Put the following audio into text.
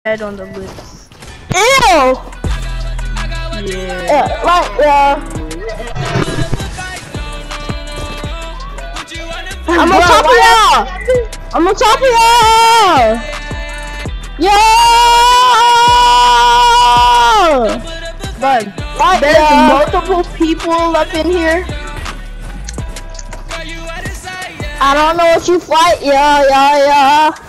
Head on the lips. Ew! Yeah. I'm on top of y'all! I'm on top of y'all! Yo! But there's multiple people up in here. I don't know what you fight, yeah.